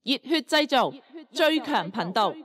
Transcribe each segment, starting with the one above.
熱血製造最強頻道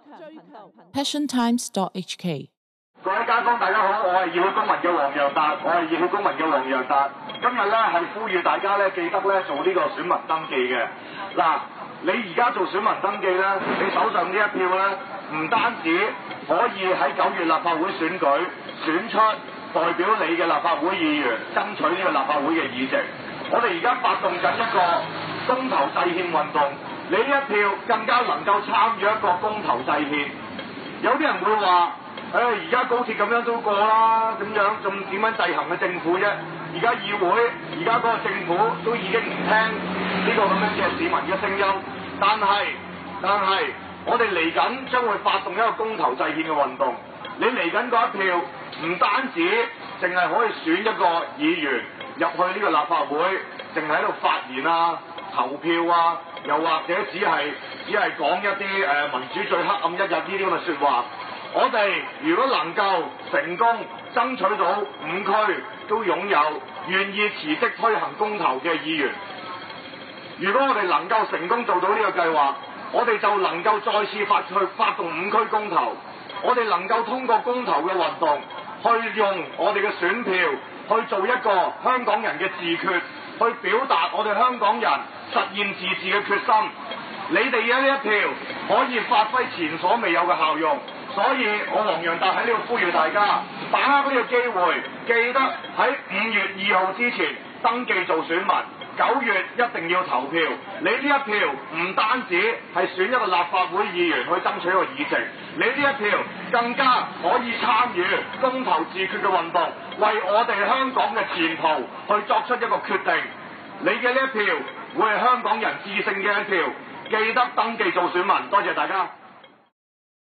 passiontimes.hk。 各位街坊大家好，我係熱血公民嘅黃洋達，今日咧係呼籲大家咧記得咧做呢個選民登記嘅。嗱，你而家做選民登記咧，你手上呢一票咧，唔單止可以喺9月立法會選舉選出代表你嘅立法會議員，爭取呢個立法會嘅議席。我哋而家發動緊一個公投制憲運動，你呢一票更加能夠參與一個公投制憲。有啲人會話：而家高鐵咁樣都過啦，咁樣仲點樣制衡嘅政府啫？而家議會，而家嗰個政府都已經唔聽呢個咁樣嘅市民嘅聲音。但係，我哋嚟緊將會發動一個公投制憲嘅運動。你嚟緊嗰一票，唔單止淨係可以選一個議員入去呢個立法會，淨係喺度發言啊、投票啊，又或者只係講一啲民主最黑暗一日呢啲咁嘅説話。我哋如果能夠成功爭取到5區都擁有願意辭職推行公投嘅議員，如果我哋能夠成功做到呢個計劃，我哋就能夠再次發動5區公投，我哋能夠通過公投嘅運動，去用我哋嘅選票去做一個香港人嘅自決，去表達我哋香港人實現自治嘅決心。你哋嘅呢一票可以發揮前所未有嘅效用。所以我黃洋達喺呢度呼籲大家，把握呢個機會，記得喺5月2號之前登記做選民，9月一定要投票。你呢一票唔單止係選一個立法會議員去爭取一個議席，你呢一票更加可以參與公投自決嘅運動，為我哋香港嘅前途去作出一個決定。你嘅呢一票會係香港人致勝嘅一票，記得登記做選民。多謝大家。